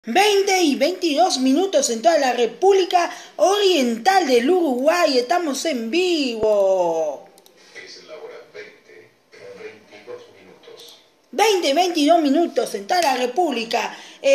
20:22 en toda la República Oriental del Uruguay. Estamos en vivo. Es la hora 20:22 minutos. 20:22 en toda la República.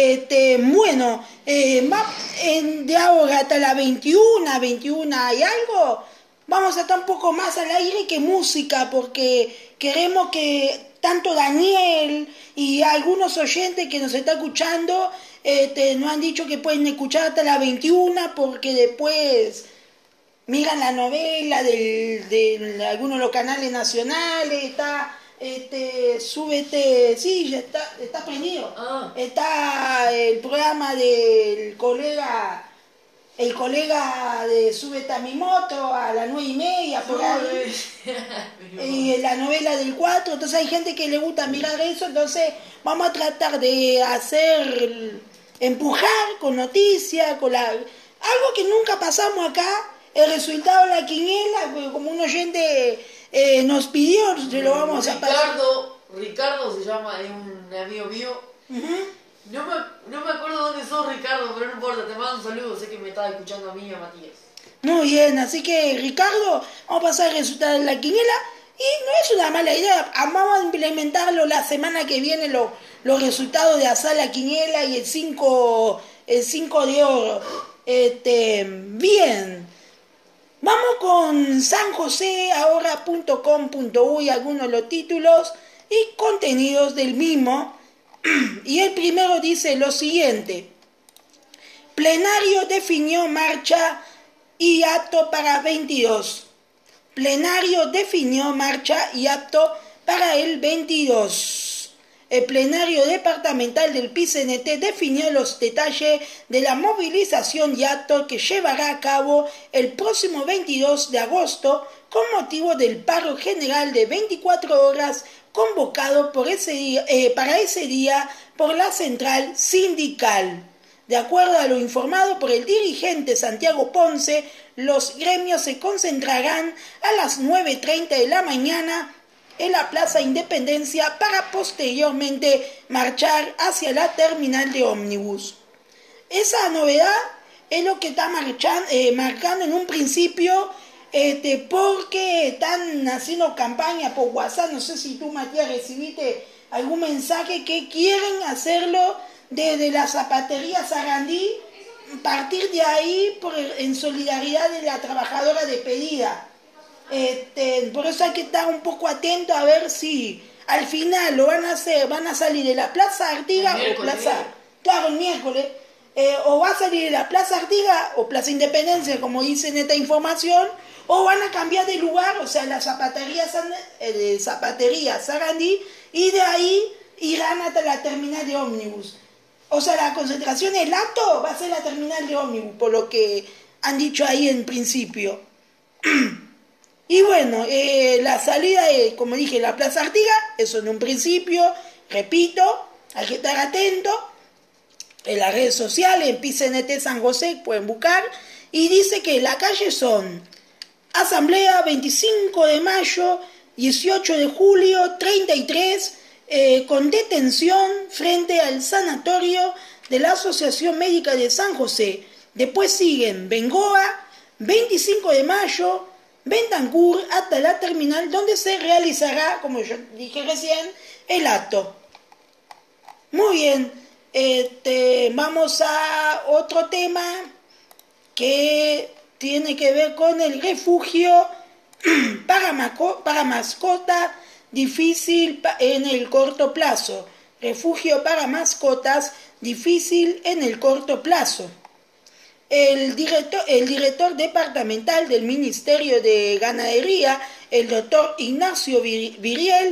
De ahora hasta la 21 y algo, vamos a estar un poco más al aire que música, porque queremos que tanto Daniel y algunos oyentes que nos están escuchando nos han dicho que pueden escuchar hasta la 21, porque después miran la novela de algunos de los canales nacionales. Está súbete, sí, ya está prendido. Está el programa del colega, el colega de Súbete a mi moto a las 9:30 por ahí. Y la novela del 4. Entonces hay gente que le gusta mirar eso. Entonces vamos a tratar de empujar con noticias, algo que nunca pasamos acá, el resultado de la quiniela, como un oyente nos pidió, se lo vamos a pasar. Ricardo se llama, es un amigo mío. No me acuerdo dónde sos, Ricardo, pero no importa, te mando un saludo, sé que me estaba escuchando a mí y a Matías. Muy bien, así que Ricardo, vamos a pasar el resultado de la quiniela, y no es una mala idea. Vamos a implementarlo la semana que viene, los resultados de hacer la quiniela y el 5 de oro. Bien, vamos con sanjoseahora.com.uy, algunos de los títulos y contenidos del mismo. Y el primero dice lo siguiente: plenario definió marcha y acto para 22. Plenario definió marcha y acto para el 22. El plenario departamental del PCNT definió los detalles de la movilización y acto que llevará a cabo el próximo 22 de agosto con motivo del paro general de 24 horas convocado para ese día por la central sindical. De acuerdo a lo informado por el dirigente Santiago Ponce, los gremios se concentrarán a las 9:30 de la mañana en la Plaza Independencia para posteriormente marchar hacia la terminal de ómnibus. Esa novedad es lo que está marcando en un principio, porque están haciendo campaña por WhatsApp. No sé si tú, Matías, recibiste algún mensaje que quieren hacerlo desde la zapatería Sarandí, partir de ahí en solidaridad de la trabajadora despedida. Por eso hay que estar un poco atento a ver si al final lo van a hacer, van a salir de la Plaza Artigas o Plaza, claro, el miércoles, o va a salir de la Plaza Artigas o Plaza Independencia, como dicen esta información, o van a cambiar de lugar, o sea, la zapatería Sarandí, y de ahí irán hasta la terminal de ómnibus. O sea, la concentración, el acto va a ser la terminal de ómnibus, por lo que han dicho ahí en principio. Y bueno, la salida es, como dije, la Plaza Artigas, eso en un principio, repito, hay que estar atento. En las redes sociales, en PCNT San José, pueden buscar, y dice que la calle son Asamblea, 25 de mayo, 18 de julio, 33, con detención frente al sanatorio de la Asociación Médica de San José. Después siguen Bengoa, 25 de mayo, Bentancur, hasta la terminal donde se realizará, como yo dije recién, el acto. Muy bien, vamos a otro tema que tiene que ver con el refugio para mascotas difícil en el corto plazo. Refugio para mascotas difícil en el corto plazo. El director departamental del Ministerio de Ganadería, el doctor Ignacio Viriel,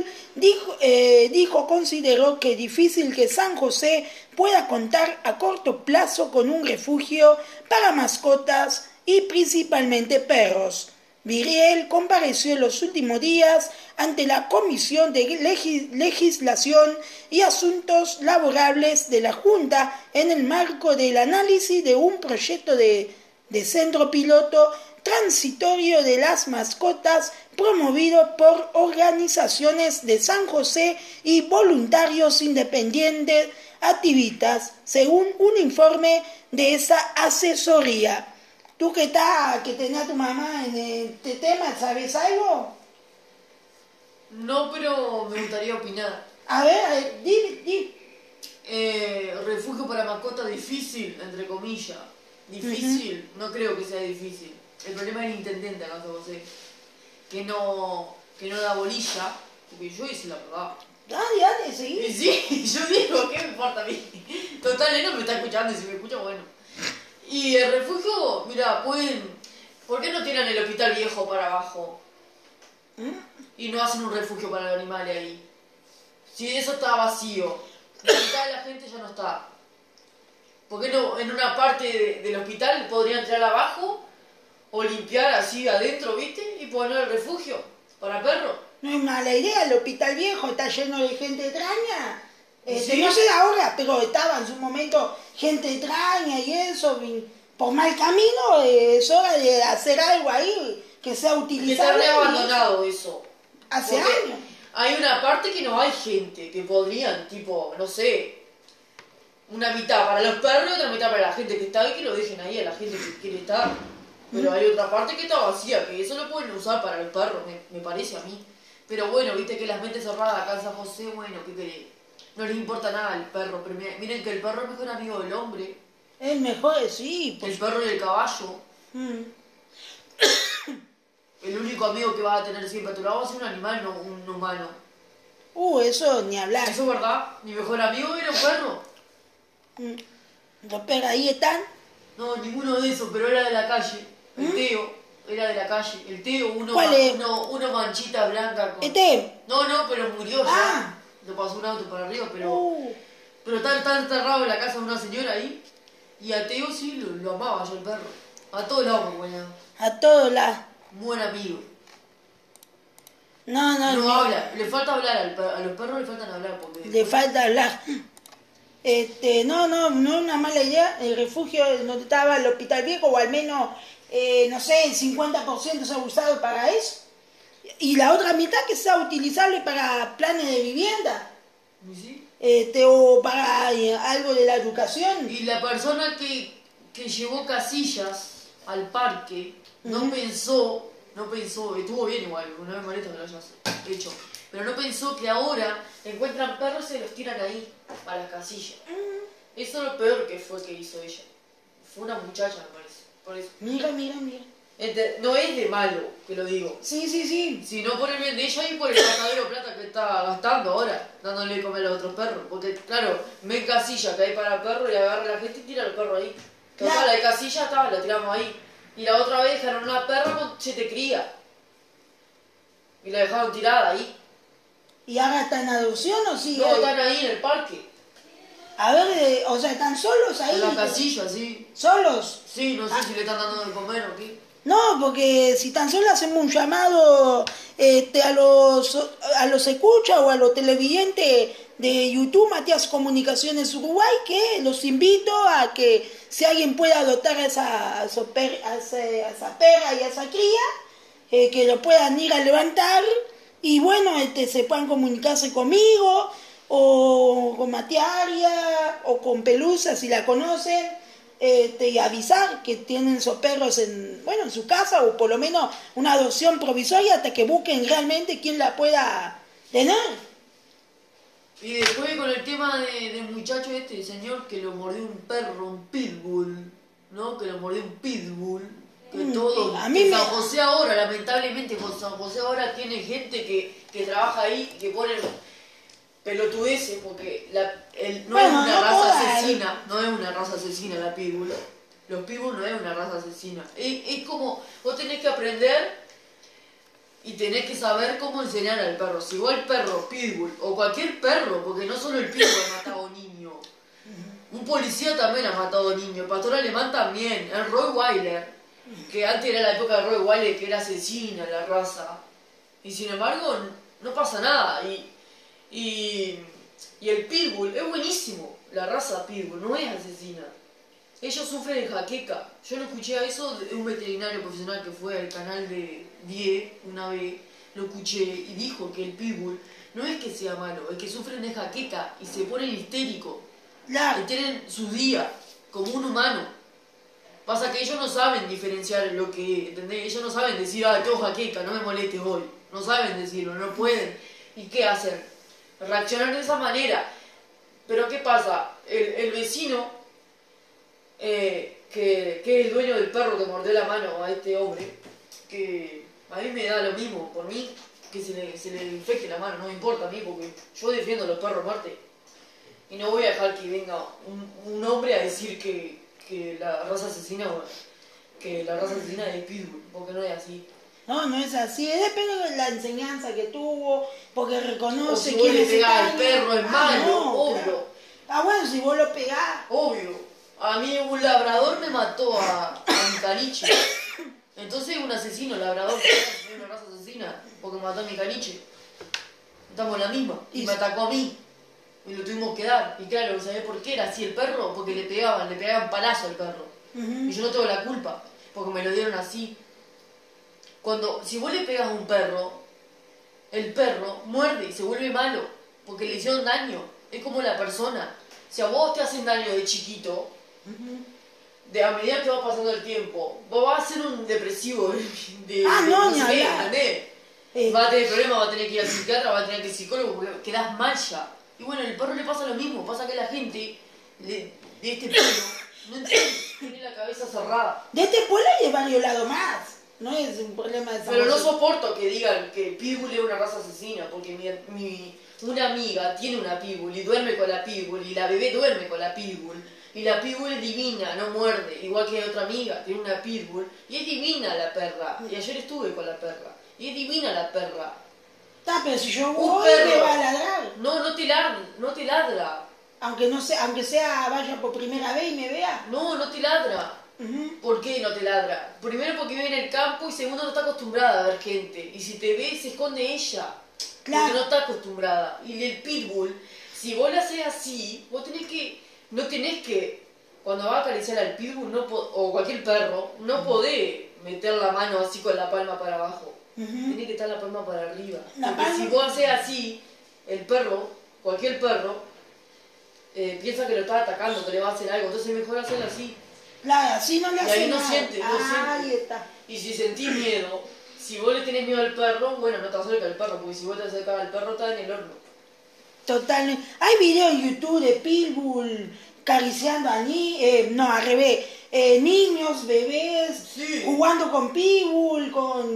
consideró que es difícil que San José pueda contar a corto plazo con un refugio para mascotas y principalmente perros. Viriel compareció en los últimos días ante la Comisión de Legislación y Asuntos Laborables de la Junta en el marco del análisis de un proyecto de centro piloto transitorio de las mascotas promovido por organizaciones de San José y voluntarios independientes activistas, según un informe de esa asesoría. Tú que tenés a tu mamá en este tema, ¿sabes algo? No, pero me gustaría opinar. A ver, di. Refugio para mascotas difícil, entre comillas. Difícil, no creo que sea difícil. El problema es el intendente acá, José. Que no da bolilla, porque yo hice la verdad. Dale, seguí. Y sí, yo digo, ¿qué me importa a mí? Total, él no me está escuchando y si me escucha, bueno. Y el refugio, mira, ¿por qué no tiran el hospital viejo para abajo? Y no hacen un refugio para los animales ahí. Si eso está vacío, la mitad de la gente ya no está. ¿Por qué no en una parte del hospital podrían entrar abajo o limpiar así adentro, viste? Y poner el refugio para perros. No es mala idea, el hospital viejo está lleno de gente extraña. ¿Sí? No sé ahora, pero estaba en su momento gente extraña y eso, por mal camino, es hora de hacer algo ahí que sea Que utilizable. está re abandonado eso. Hace Porque años. hay una parte que no hay gente, que podrían, tipo, no sé, una mitad para los perros y otra mitad para la gente que está ahí, que lo dejen ahí a la gente que quiere estar. Pero hay otra parte que está vacía, que eso lo pueden usar para los perros, me parece a mí. Pero bueno, viste que las mentes cerradas acá en San José, bueno, ¿qué querés? No les importa nada al perro, pero miren que el perro es mejor amigo del hombre, Es mejor, sí. el perro y el caballo. El único amigo que vas a tener siempre a tu lado va a ser un animal, no un humano. Eso ni hablar. Eso es verdad, mi mejor amigo era un perro. Los perros ahí están. No, ninguno de esos, pero era de la calle. El Teo era de la calle. El Teo, ¿Cuál es? uno manchita blanca con... No, pero murió ya. Ah. Lo pasó un auto para arriba, pero está enterrado en la casa de una señora ahí. Y a Teo sí lo amaba yo el perro. A todos lados me ponía. A todos lados. Buen amigo. No habla, le falta hablar a los perros le faltan hablar porque... Le falta hablar. No es una mala idea. El refugio donde estaba el hospital viejo, o al menos, no sé, el 50% se ha usado para eso. Y la otra mitad que sea utilizable para planes de vivienda. ¿Sí? O para algo de la educación. Y la persona que llevó casillas al parque no pensó, estuvo bien igual, no me molesta que lo hayas hecho, pero no pensó que ahora encuentran perros y se los tiran ahí, a las casillas. Eso es lo peor que hizo ella. Fue una muchacha, me parece, por eso. Mira. No es de malo, que lo digo. Sí. Sino por el bien de ella y por el gastadero de plata que está gastando ahora, dándole de comer a los otros perros. Porque, claro, ven casilla que hay para perros y agarra a la gente y tira al perro ahí. Total, Claro. la casilla la tiramos ahí. Y la otra vez dejaron una perra con 7 crías. Y la dejaron tirada ahí. ¿Y ahora está en adopción o sí? No, están ahí en el parque. A ver, o sea, ¿están solos ahí? En la casilla, sí. ¿Solos? Sí, no sé si le están dando de comer o qué. No, porque si tan solo hacemos un llamado a los escucha o a los televidentes de YouTube, Matías Comunicaciones Uruguay, que los invito a que si alguien puede adoptar a esa perra y a esa cría, que lo puedan ir a levantar y bueno, se puedan comunicarse conmigo o con Matías Aria o con Pelusa si la conocen. Y avisar que tienen esos perros en su casa o por lo menos una adopción provisoria hasta que busquen realmente quién la pueda tener. Y después con el tema del muchacho el señor que lo mordió un perro, un pitbull, ¿no? Que lo mordió un pitbull. Que todo, a mí que San José ahora, lamentablemente con San José ahora tiene gente que trabaja ahí, que pone pelotudeces, porque no es una raza asesina, no es una raza asesina la pitbull. Los pitbull no es una raza asesina. Es como, vos tenés que aprender y tenés que saber cómo enseñar al perro. Si vos el perro, pitbull, o cualquier perro, porque no solo el pitbull ha matado niños. Un policía también ha matado niños, el pastor alemán también, el Rottweiler, que antes era la época de Rottweiler que era asesina la raza. Y sin embargo, no pasa nada. Y el pitbull es buenísimo, la raza pitbull, no es asesina. Ellos sufren de jaqueca. Yo lo escuché a eso de un veterinario profesional que fue al canal de 10 una vez, lo escuché y dijo que el pitbull no es que sea malo, es que sufren de jaqueca y se ponen histéricos. Claro. Y tienen sus días, como un humano. Pasa que ellos no saben diferenciar lo que, ¿entendés? Ellos no saben decir, tengo jaqueca, no me molestes hoy. No saben decirlo, no pueden. ¿Y qué hacen? Reaccionar de esa manera. Pero ¿qué pasa? El vecino, que es el dueño del perro que mordió la mano a este hombre, que a mí me da lo mismo, por mí, que se le infecte la mano, no me importa a mí, porque yo defiendo a los perros muerte. Y no voy a dejar que venga un hombre a decir que la raza asesina es Pitbull, porque no es así. No es así, depende de la enseñanza que tuvo, porque O reconoce si vos le es el pegás al daño. perro es malo, no, obvio. claro. Bueno, si vos lo pegás. Obvio. A mí un labrador me mató a mi caniche. Entonces un asesino labrador es una raza asesina porque mató a mi caniche. Estamos en la misma. Y me atacó a mí. Y lo tuvimos que dar. Y claro, ¿sabés por qué era así el perro? Porque le pegaban palazo al perro. Y yo no tengo la culpa, porque me lo dieron así. Si vos le pegas a un perro, el perro muerde y se vuelve malo, porque le hicieron daño. Es como la persona. Si a vos te hacen daño de chiquito, a medida que va pasando el tiempo, vos vas a ser un depresivo no, ni hablar. Va a tener problemas, va a tener que ir al psiquiatra, va a tener que ir al psicólogo, porque quedás mal ya. Y bueno, al perro le pasa lo mismo, pasa que la gente de este pueblo no entiende, tiene la cabeza cerrada. De este pueblo hay de varios lados más, no es un problema de Pero no soporto que digan que Pitbull es una raza asesina, porque una amiga tiene una Pitbull y duerme con la Pitbull, y la bebé duerme con la Pitbull. Y la Pitbull es divina, no muerde, igual que otra amiga, tiene una Pitbull, y es divina la perra. Y ayer estuve con la perra, y es divina la perra. Pero si yo Un voy, perro me va a ladrar. No te ladra. Aunque sea vaya por primera vez y me vea. No te ladra. ¿Por qué no te ladra? Primero porque vive en el campo y segundo no está acostumbrada a ver gente. Y si te ve se esconde ella. Claro. Porque no está acostumbrada. Y el Pitbull, si vos le haces así, vos no tenés que, cuando vas a acariciar al Pitbull o cualquier perro, no podés meter la mano así con la palma para abajo. Tiene que estar la palma para arriba. Porque si vos haces así, el perro, cualquier perro, piensa que lo está atacando, que le va a hacer algo. Entonces es mejor hacerlo así. Claro, así no le hace ahí no nada. siente. Ahí está. Y si sentís miedo, si vos le tenés miedo al perro, bueno, no te acerques al perro, porque si vos te acercas al perro, está en el horno. Totalmente. Hay videos en YouTube de Pitbull acariciando a al revés. Niños, bebés, Sí. jugando con Pitbull,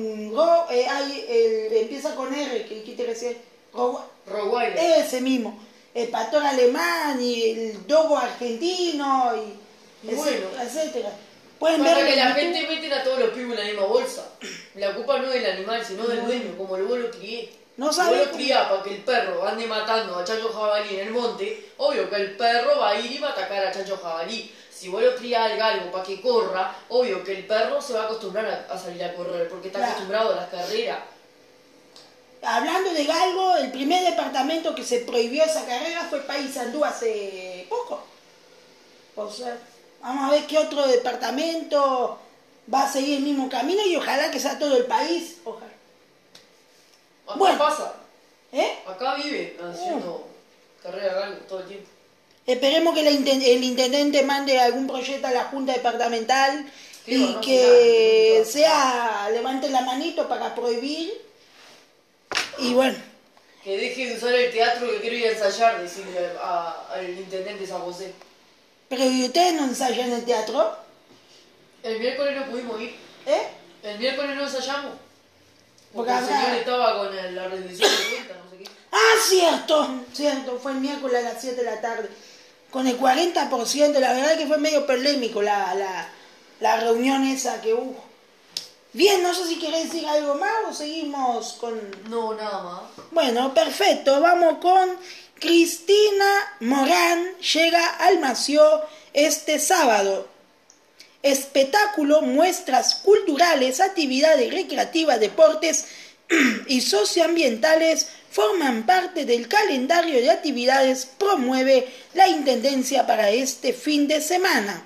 empieza con R, que te decía, Rottweiler. ese mismo, el pastor alemán y el dogo argentino y Bueno. etcétera. Pueden Pasa ver que la en gente YouTube. meten a todos los Pitbull en la misma bolsa. La culpa no es del animal, sino del dueño, como vos lo crié. No Vos sabe lo cómo- criás para que el perro ande matando a chancho jabalí en el monte, obvio que el perro va a ir y va a atacar a chancho jabalí. Si vos lo criás al galgo para que corra, obvio que el perro se va a acostumbrar a salir a correr, porque está Claro. acostumbrado a las carreras. Hablando de galgo, el primer departamento que se prohibió esa carrera fue Paysandú hace poco. O sea, vamos a ver qué otro departamento va a seguir el mismo camino y ojalá que sea todo el país. Ojalá. Acá Bueno. pasa, ¿Eh? acá vive haciendo carrera de galgo todo el tiempo. Esperemos que el intendente mande algún proyecto a la Junta Departamental Sí, y bueno, que será. levante la manito para prohibir. Y bueno, Que deje de usar el teatro, que quiero ir a ensayar, decirle al intendente San José. pero ¿y ustedes no ensayan en el teatro? El miércoles no pudimos ir. ¿Eh? El miércoles no ensayamos. Porque Porque el habrá- señor estaba con la rendición de cuentas, no sé qué. Ah, cierto, fue el miércoles a las 7 de la tarde. Con el 40%, la verdad que fue medio polémico la reunión esa que hubo. Bien, no sé si querés decir algo más o seguimos con... No, nada más. Bueno, perfecto, vamos con Cristina Morán, llega al Mació este sábado. Espectáculo, muestras culturales, actividades recreativas, deportes y socioambientales forman parte del calendario de actividades promueve la Intendencia para este fin de semana.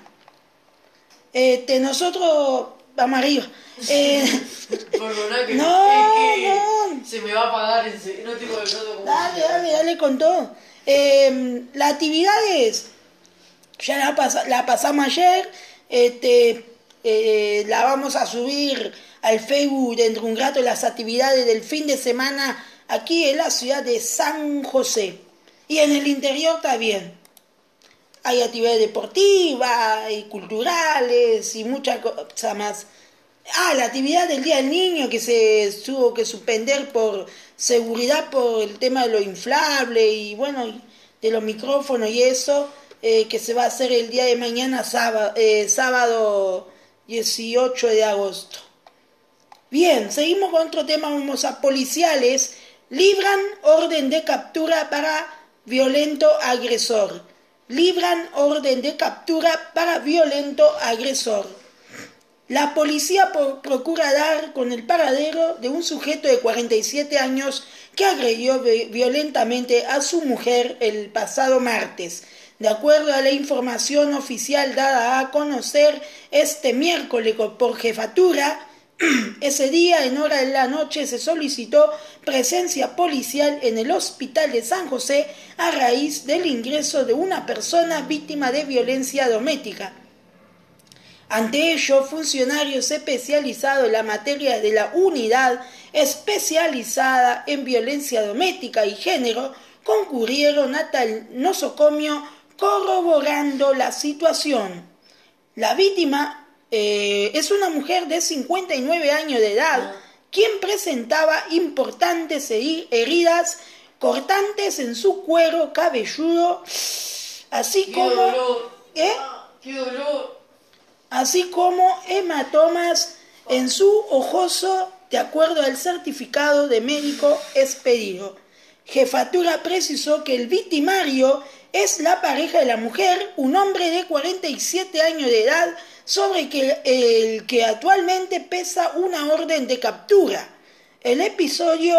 Nosotros vamos arriba. Perdoná que, No, es que no. se me va a apagar no tengo el rato como... Dale con todo. Las actividades Ya la pasamos ayer, la vamos a subir al Facebook dentro de un rato, las actividades del fin de semana aquí en la ciudad de San José. Y en el interior también. Hay actividades deportivas y culturales y muchas cosas más. La actividad del Día del Niño que se tuvo que suspender por seguridad, por el tema de lo inflable y bueno, de los micrófonos y eso, que se va a hacer el día de mañana, sábado 18 de agosto. Bien, seguimos con otro tema. Vamos a policiales. Libran orden de captura para violento agresor. Libran orden de captura para violento agresor. La policía procura dar con el paradero de un sujeto de 47 años que agredió violentamente a su mujer el pasado martes. De acuerdo a la información oficial dada a conocer este miércoles por jefatura, ese día, en hora de la noche, se solicitó presencia policial en el hospital de San José a raíz del ingreso de una persona víctima de violencia doméstica. Ante ello, funcionarios especializados en la materia de la Unidad Especializada en Violencia Doméstica y Género concurrieron a tal nosocomio corroborando la situación. La víctima es una mujer de 59 años de edad, quien presentaba importantes heridas cortantes en su cuero cabelludo, así como hematomas en su ojoso, de acuerdo al certificado de médico expedido. Jefatura precisó que el victimario es la pareja de la mujer, un hombre de 47 años de edad, sobre el que actualmente pesa una orden de captura. El episodio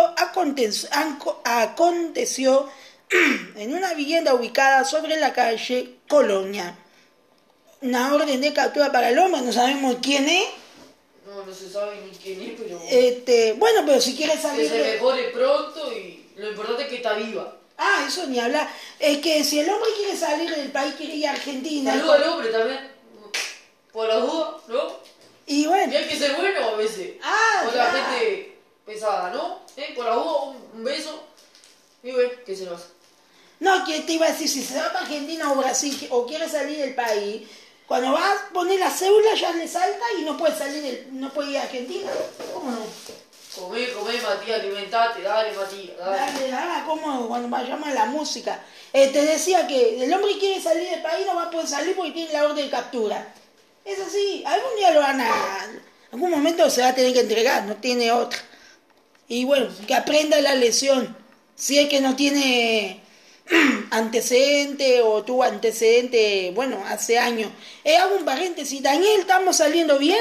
aconteció en una vivienda ubicada sobre la calle Colonia. Una orden de captura para el hombre, no sabemos quién es. No se sabe ni quién es, pero... Bueno, pero si quiere salir... Que se mejore pronto y lo importante es que está viva. Eso ni hablar. Es que si el hombre quiere salir del país, quiere ir a Argentina... Saluda al hombre también. Por las dudas, ¿no? Y bueno... Y hay que ser bueno a veces. Con la gente pesada, ¿no? Por las dudas, un beso. Y bueno, ¿qué se lo hace? No, que te iba a decir, si se va para Argentina o Brasil o quiere salir del país, cuando vas a poner la cédula ya le salta y no puede salir, no puede ir a Argentina. ¿Cómo no? Comé, Matías, alimentate, dale, Matías, dale. Dale, ¿cómo? Cuando vayamos a la música. Te decía que el hombre quiere salir del país, no va a poder salir porque tiene la orden de captura. Es así, algún día lo van a... algún momento se va a tener que entregar, no tiene otra. Y bueno, que aprenda la lección. Si es que no tiene antecedente o tuvo antecedente, bueno, hace años. Hago un paréntesis. Daniel, ¿estamos saliendo bien?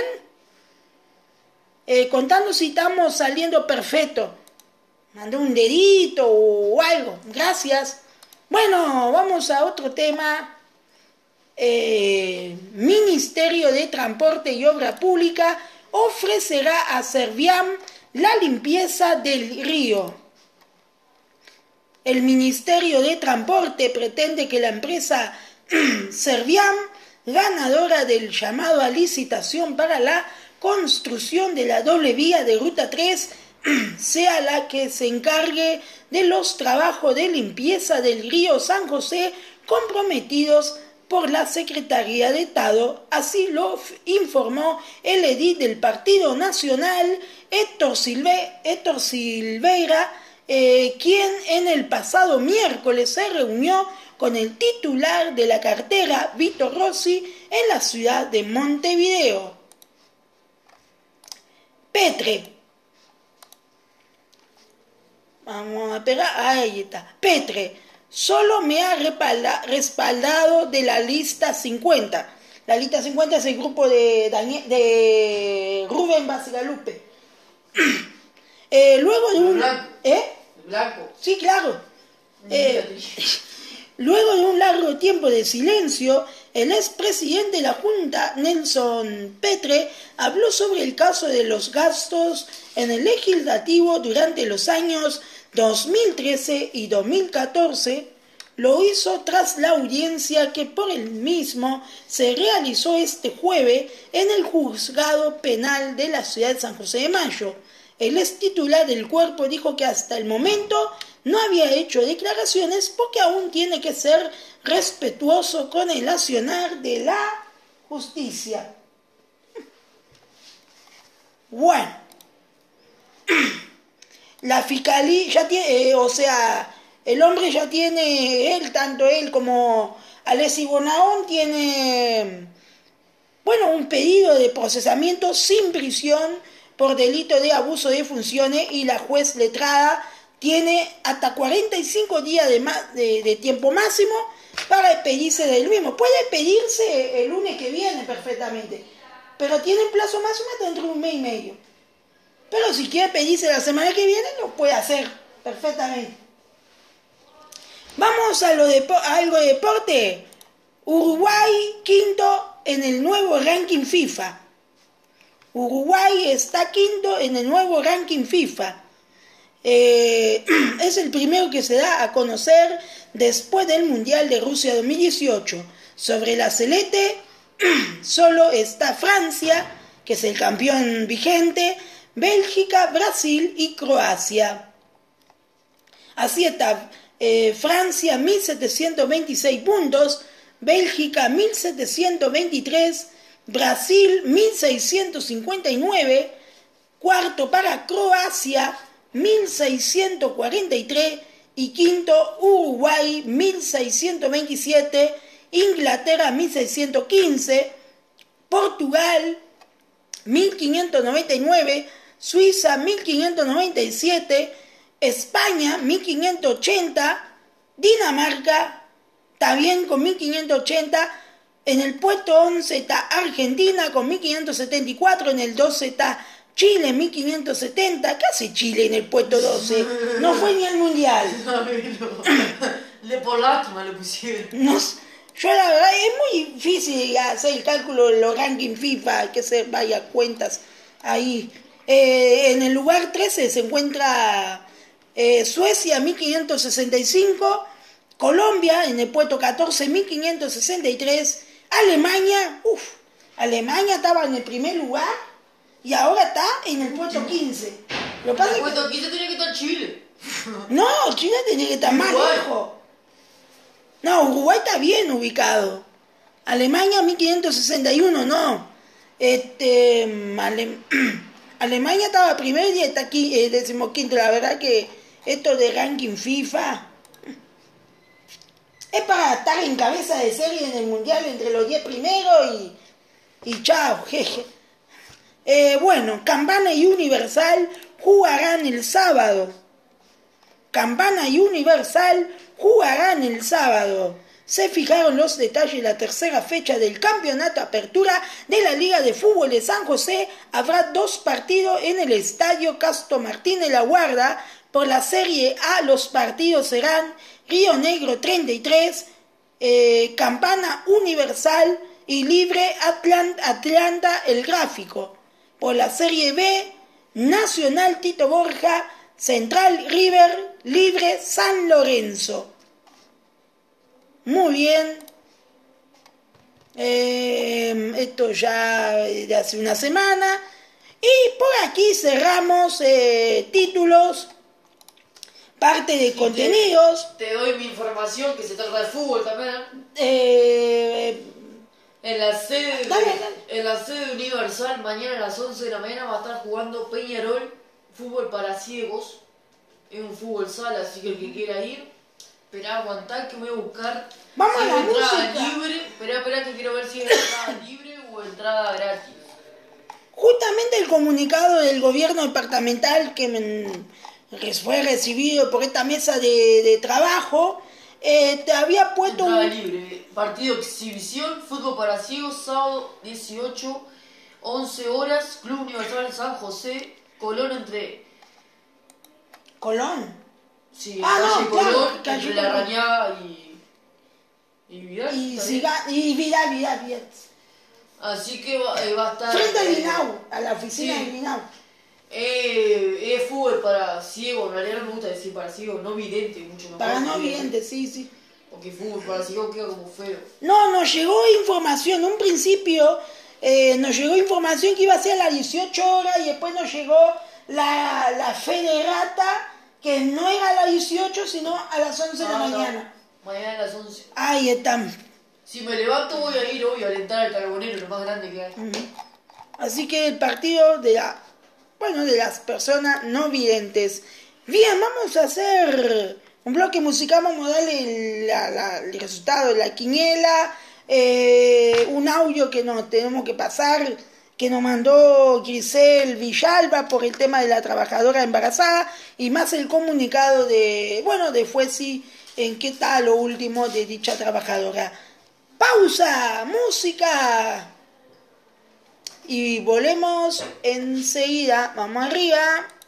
Contando si estamos saliendo perfecto. Mandó un dedito o algo. Gracias. Bueno, vamos a otro tema. Ministerio de Transporte y Obra Pública ofrecerá a Serviam la limpieza del río. El Ministerio de Transporte pretende que la empresa Serviam, ganadora del llamado a licitación para la construcción de la doble vía de Ruta 3, sea la que se encargue de los trabajos de limpieza del río San José comprometidos por la Secretaría de Estado. Así lo informó el edil del Partido Nacional, Héctor Silveira, quien en el pasado miércoles se reunió con el titular de la cartera, Víctor Rossi, en la ciudad de Montevideo. Petre. Vamos a pegar. Ahí está. Petre. Solo me ha respaldado de la lista 50. La lista 50 es el grupo de Rubén Basigalupe. Luego de un... Blanco. Sí, claro. Luego de un largo tiempo de silencio, el expresidente de la Junta, Nelson Petre, habló sobre el caso de los gastos en el legislativo durante los años 2013 y 2014, lo hizo tras la audiencia que por el mismo se realizó este jueves en el juzgado penal de la ciudad de San José de Mayo. El ex titular del cuerpo dijo que hasta el momento no había hecho declaraciones porque aún tiene que ser respetuoso con el accionar de la justicia. Bueno, la fiscalía ya tiene, el hombre ya tiene, tanto él como Alessi Bonahón tiene, un pedido de procesamiento sin prisión por delito de abuso de funciones y la juez letrada tiene hasta 45 días de tiempo máximo para expedirse del mismo. Puede expedirse el lunes que viene perfectamente, pero tiene plazo máximo hasta dentro de un mes y medio. Pero si quiere pedirse la semana que viene, lo puede hacer perfectamente. Vamos a algo de deporte. Uruguay quinto en el nuevo ranking FIFA. Uruguay está quinto en el nuevo ranking FIFA. Es el primero que se da a conocer después del Mundial de Rusia 2018. Sobre la celeste solo está Francia, que es el campeón vigente, Bélgica, Brasil y Croacia. Así está Francia 1726 puntos, Bélgica 1723, Brasil 1659, cuarto para Croacia 1643 y quinto Uruguay 1627, Inglaterra 1615, Portugal 1599, Suiza 1597, España 1580, Dinamarca también con 1580, en el puesto 11 está Argentina con 1574, en el 12 está Chile 1570, ¿qué hace Chile en el puesto 12? No fue ni al Mundial. Por lástima le pusieron. No, yo la verdad es muy difícil hacer el cálculo de los rankings FIFA, hay que hacer varias cuentas ahí. En el lugar 13 se encuentra Suecia 1565, Colombia en el puesto 14 1563, Alemania estaba en el primer lugar y ahora está en el puesto 15. En el puesto 15 tiene que estar Chile. No, Chile tiene que estar más lejos. No, Uruguay está bien ubicado. Alemania 1561, no. Alemania estaba primero y está aquí, 15º. La verdad que esto de ranking FIFA es para estar en cabeza de serie en el Mundial entre los 10 primeros y chao, jeje. Campana y Universal jugarán el sábado. Campana y Universal jugarán el sábado. Se fijaron los detalles de la tercera fecha del campeonato Apertura de la Liga de Fútbol de San José. Habrá 2 partidos en el Estadio Castro Martínez La Guarda. Por la Serie A los partidos serán Río Negro 33, Campana Universal y Libre Atlanta El Gráfico. Por la Serie B, Nacional Tito Borja, Central River, Libre San Lorenzo. Muy bien. Esto ya de hace una semana. Y por aquí cerramos títulos, parte de contenidos. Te doy mi información que se trata de fútbol también. En la sede de Universal, mañana a las 11 de la mañana va a estar jugando Peñarol, fútbol para ciegos. Es un fútbol sala, así que el que quiera ir, esperá, aguantá que voy a buscar. Vamos si a la es entrada música. libre, esperá que quiero ver si es entrada libre o entrada gratis. Justamente el comunicado del gobierno departamental que fue recibido por esta mesa de trabajo, te había puesto entrada libre, partido exhibición, fútbol para ciegos, sábado 18, 11 horas, Club Universal San José, Colón entre... Colón. Sí, calle Colón, claro, calle entre La Colón. Rañada y Vidal. Y Vidal. Así que va a estar... Frente al Linau, a la oficina sí. del Linau. Es fútbol para ciegos, en realidad no me gusta decir para ciegos, no vidente, mucho mejor. Para no vidente. videntes, sí. Porque fútbol para Sigón queda como feo. No, nos llegó información, en un principio nos llegó información que iba a ser a las 18 horas y después nos llegó la fe de rata que no era a las 18 sino a las 11 de la mañana. Mañana a las 11. Ahí están. Si me levanto voy a ir, obvio, a alentar al Carbonero, lo más grande que hay. Así que el partido de las personas no videntes. Bien, vamos a hacer un bloque musical, vamos a darle el resultado de la quiniela, un audio que nos tenemos que pasar, que nos mandó Grisel Villalba por el tema de la trabajadora embarazada, y más el comunicado de Fuesi en qué tal lo último de dicha trabajadora. Pausa, música. Y volvemos enseguida. Vamos arriba.